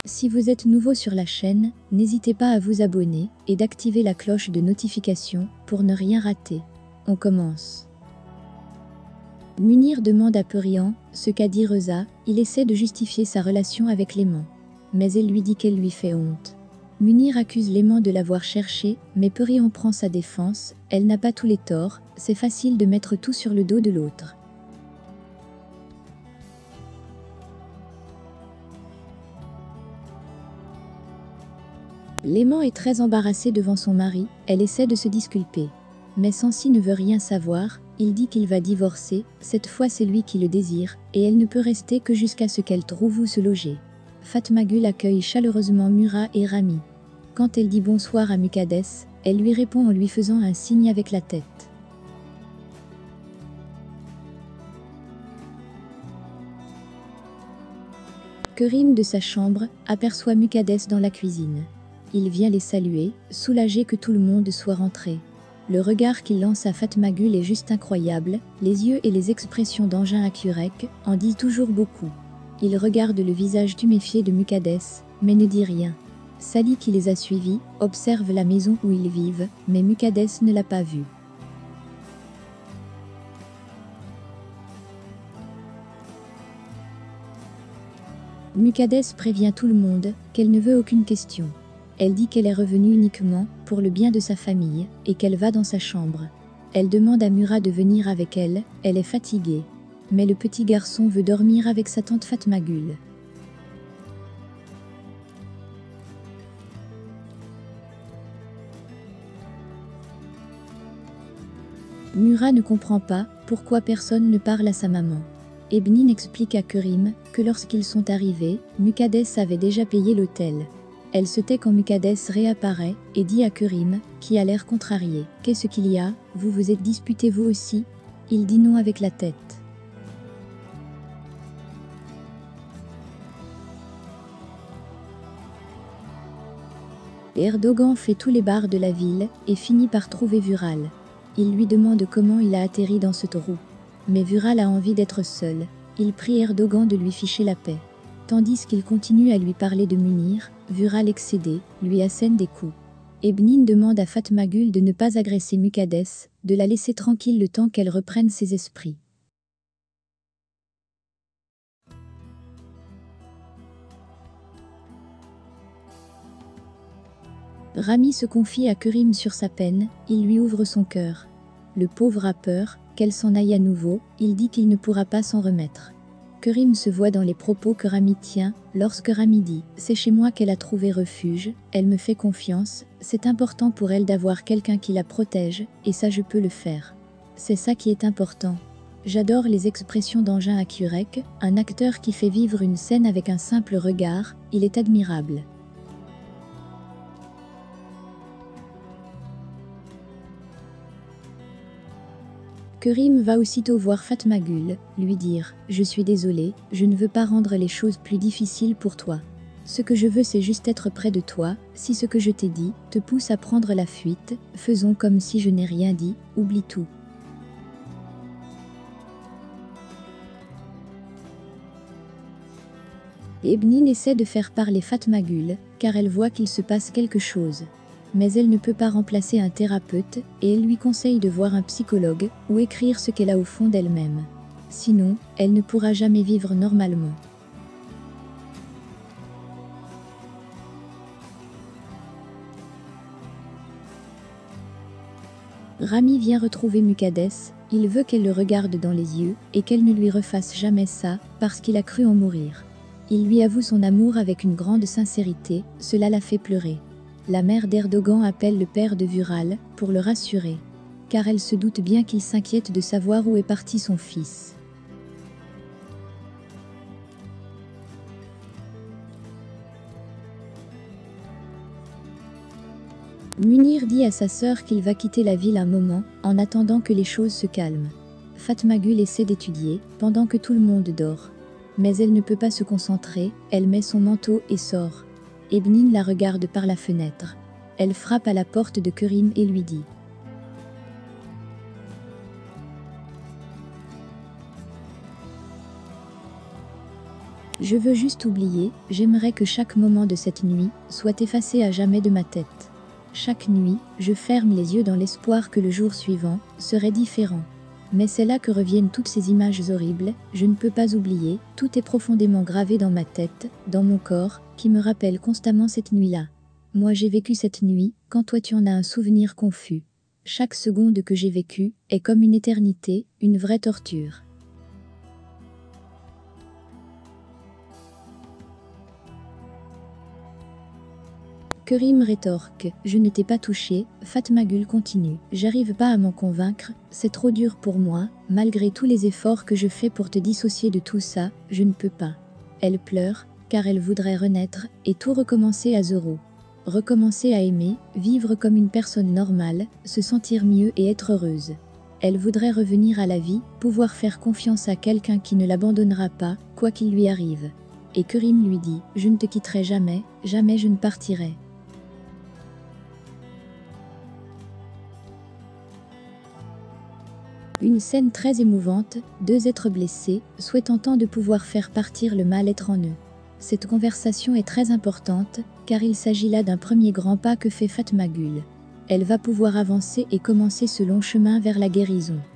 Si vous êtes nouveau sur la chaîne, n'hésitez pas à vous abonner et d'activer la cloche de notification pour ne rien rater. On commence. Munir demande à Perihan ce qu'a dit Reza. Il essaie de justifier sa relation avec l'aimant. Mais elle lui dit qu'elle lui fait honte. Munir accuse l'aimant de l'avoir cherché, mais Perihan prend sa défense. Elle n'a pas tous les torts, c'est facile de mettre tout sur le dos de l'autre. L'aimant est très embarrassée devant son mari, elle essaie de se disculper. Mais Sancy ne veut rien savoir, il dit qu'il va divorcer, cette fois c'est lui qui le désire, et elle ne peut rester que jusqu'à ce qu'elle trouve où se loger. Fatmagül accueille chaleureusement Mura et Rami. Quand elle dit bonsoir à Mukaddes, elle lui répond en lui faisant un signe avec la tête. Kerim de sa chambre aperçoit Mukaddes dans la cuisine. Il vient les saluer, soulagé que tout le monde soit rentré. Le regard qu'il lance à Fatmagül est juste incroyable, les yeux et les expressions d'engin à Curek en disent toujours beaucoup. Il regarde le visage tuméfié de Mukaddes, mais ne dit rien. Sally qui les a suivis, observe la maison où ils vivent, mais Mukaddes ne l'a pas vu. Mukaddes prévient tout le monde qu'elle ne veut aucune question. Elle dit qu'elle est revenue uniquement pour le bien de sa famille et qu'elle va dans sa chambre. Elle demande à Mura de venir avec elle, elle est fatiguée. Mais le petit garçon veut dormir avec sa tante Fatmagül. Mura ne comprend pas pourquoi personne ne parle à sa maman. Ebnine explique à Kerim que lorsqu'ils sont arrivés, Mukaddes avait déjà payé l'hôtel. Elle se tait quand Mukaddes réapparaît et dit à Kerim, qui a l'air contrarié. « Qu'est-ce qu'il y a? Vous vous êtes disputé vous aussi ?» Il dit non avec la tête. Erdogan fait tous les bars de la ville et finit par trouver Vural. Il lui demande comment il a atterri dans ce trou. Mais Vural a envie d'être seul. Il prie Erdogan de lui ficher la paix. Tandis qu'il continue à lui parler de Munir, Vural excédé, lui assène des coups. Ebnine demande à Fatmagül de ne pas agresser Mukaddes, de la laisser tranquille le temps qu'elle reprenne ses esprits. Rami se confie à Kerim sur sa peine, il lui ouvre son cœur. Le pauvre a peur, qu'elle s'en aille à nouveau, il dit qu'il ne pourra pas s'en remettre. Kerim se voit dans les propos que Rami tient, lorsque Rami dit « C'est chez moi qu'elle a trouvé refuge, elle me fait confiance, c'est important pour elle d'avoir quelqu'un qui la protège, et ça je peux le faire. C'est ça qui est important. J'adore les expressions d'engin à Curek, un acteur qui fait vivre une scène avec un simple regard, il est admirable. » Kerim va aussitôt voir Fatmagül, lui dire « Je suis désolé, je ne veux pas rendre les choses plus difficiles pour toi. Ce que je veux c'est juste être près de toi, si ce que je t'ai dit te pousse à prendre la fuite, faisons comme si je n'ai rien dit, oublie tout. » Ebnine essaie de faire parler Fatmagül, car elle voit qu'il se passe quelque chose. Mais elle ne peut pas remplacer un thérapeute et elle lui conseille de voir un psychologue ou écrire ce qu'elle a au fond d'elle-même. Sinon, elle ne pourra jamais vivre normalement. Rami vient retrouver Mukaddes, il veut qu'elle le regarde dans les yeux et qu'elle ne lui refasse jamais ça parce qu'il a cru en mourir. Il lui avoue son amour avec une grande sincérité, cela la fait pleurer. La mère d'Erdogan appelle le père de Vural pour le rassurer, car elle se doute bien qu'il s'inquiète de savoir où est parti son fils. Munir dit à sa sœur qu'il va quitter la ville un moment, en attendant que les choses se calment. Fatmagül essaie d'étudier, pendant que tout le monde dort. Mais elle ne peut pas se concentrer, elle met son manteau et sort. Ebnine la regarde par la fenêtre. Elle frappe à la porte de Kerim et lui dit Je veux juste oublier, j'aimerais que chaque moment de cette nuit soit effacé à jamais de ma tête. Chaque nuit, je ferme les yeux dans l'espoir que le jour suivant serait différent. Mais c'est là que reviennent toutes ces images horribles, je ne peux pas oublier, tout est profondément gravé dans ma tête, dans mon corps, qui me rappelle constamment cette nuit-là. Moi j'ai vécu cette nuit, quand toi tu en as un souvenir confus. Chaque seconde que j'ai vécue est comme une éternité, une vraie torture. Kerim rétorque, je ne t'ai pas touché, Fatma Gul continue, j'arrive pas à m'en convaincre, c'est trop dur pour moi, malgré tous les efforts que je fais pour te dissocier de tout ça, je ne peux pas. Elle pleure, car elle voudrait renaître, et tout recommencer à zéro. Recommencer à aimer, vivre comme une personne normale, se sentir mieux et être heureuse. Elle voudrait revenir à la vie, pouvoir faire confiance à quelqu'un qui ne l'abandonnera pas, quoi qu'il lui arrive. Et Kerim lui dit, je ne te quitterai jamais, jamais je ne partirai. Une scène très émouvante, deux êtres blessés, souhaitant tant de pouvoir faire partir le mal-être en eux. Cette conversation est très importante, car il s'agit là d'un premier grand pas que fait Fatma Gul. Elle va pouvoir avancer et commencer ce long chemin vers la guérison.